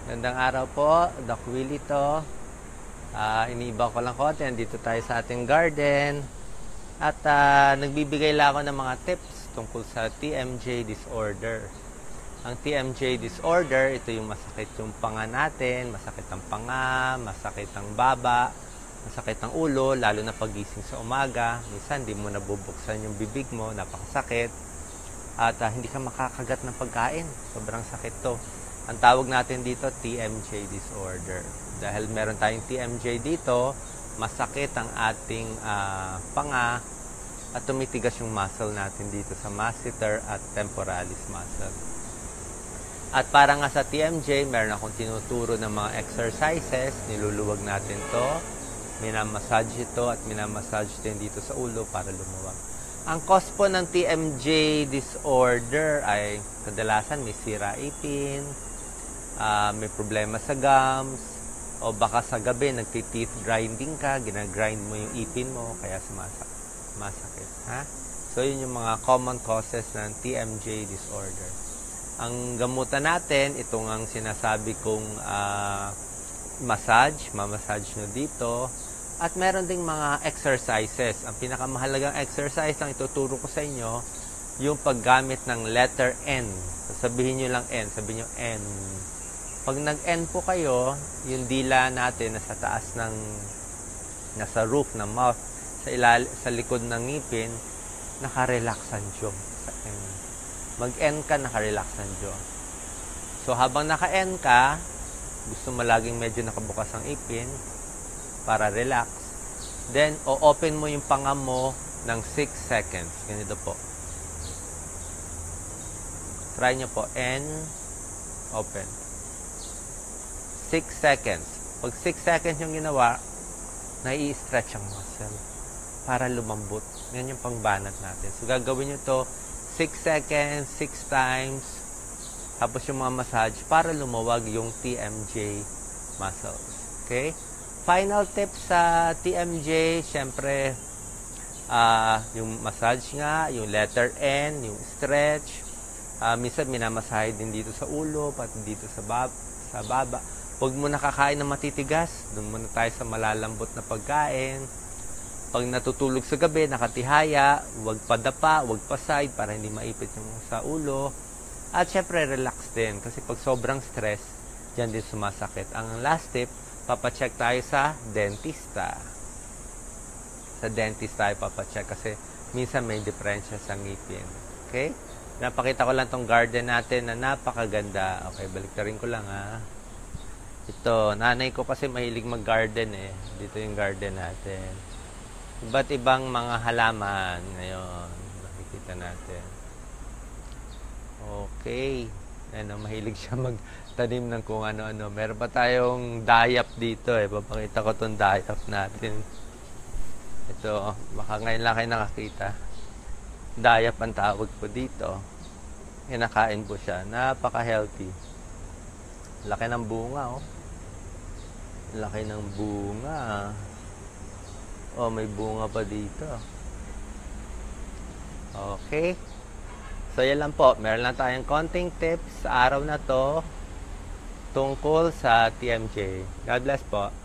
Gandang araw po, Doc Willie to. Iniiba ko lang konti. Nandito tayo sa ating garden. At nagbibigay lang ako ng mga tips tungkol sa TMJ disorder. Ang TMJ disorder, ito yung masakit yung panga natin, masakit ang panga, masakit ang baba, masakit ang ulo, lalo na pagising sa umaga. Minsan, hindi mo nabubuksan yung bibig mo, napakasakit. At hindi ka makakagat ng pagkain. Sobrang sakit to. Ang tawag natin dito, TMJ disorder. Dahil meron tayong TMJ dito, masakit ang ating panga at tumitigas yung muscle natin dito sa masseter at temporalis muscle. At para nga sa TMJ, meron akong tinuturo ng mga exercises. Niluluwag natin to. Minamassage ito at minamassage din dito sa ulo para lumuwag. Ang cause po ng TMJ disorder ay kadalasan may sira ipin, may problema sa gums, o baka sa gabi nagti-teeth grinding ka, ginagrind mo yung ipin mo, kaya sumasakit. Ha? So, yun yung mga common causes ng TMJ disorder. Ang gamutan natin, itong ang sinasabi kong mamassage nyo dito, at meron ding mga exercises. Ang pinakamahalagang exercise ang ituturo ko sa inyo, yung paggamit ng letter N. Sabihin nyo lang N, sabihin nyo N. Pag nag-N po kayo, yung dila natin nasa taas ng, nasa roof ng mouth, sa likod ng ngipin, naka-relax ang jaw. Sa N. Mag-N ka, naka-relax ang jaw. So, habang naka-N ka, gusto mo laging medyo nakabukas ang ipin, para relax. Then, o-open mo yung panga mo ng 6 seconds. Ganito po. Try nyo po. N, open. 6 seconds. Pag 6 seconds yung ginawa, nai-stretch ang muscle para lumambot. Yan yung pangbanat natin. So, gagawin nyo to 6 seconds, 6 times. Tapos yung mga massage para lumawag yung TMJ muscles. Okay? Final tip sa TMJ, syempre, yung massage nga, yung letter N, yung stretch. Minsan, minamasahe din dito sa ulo, pati dito sa baba. Huwag mo nakakain ng matitigas, doon muna tayo sa malalambot na pagkain. Pag natutulog sa gabi, nakatihaya, huwag padapa, huwag pa-side para hindi maipit yung sa ulo. At syempre, relax din, kasi pag sobrang stress, dyan din sumasakit. Ang last tip, papacheck tayo sa dentista. Sa dentist tayo papacheck kasi minsan may diferensya sa ngipin. Okay? Napakita ko lang tong garden natin na napakaganda. Okay, baliktarin ko lang ha. Ito, nanay ko kasi mahilig mag-garden eh. Dito yung garden natin. Iba't ibang mga halaman. Ngayon, makikita natin. Okay. Ano, mahilig siya magtanim ng kung ano-ano. Meron pa tayong dayap dito eh. Papakita ko itong dayap natin. Ito, baka ngayon lang kayo nakakita. Dayap ang tawag po dito. Kinakain po siya. Napaka-healthy. Laki ng bunga, oh. Laki ng bunga. Oh, may bunga pa dito. Okay. So, yan lang po. Meron lang tayong konting tips sa araw na to tungkol sa TMJ. God bless po.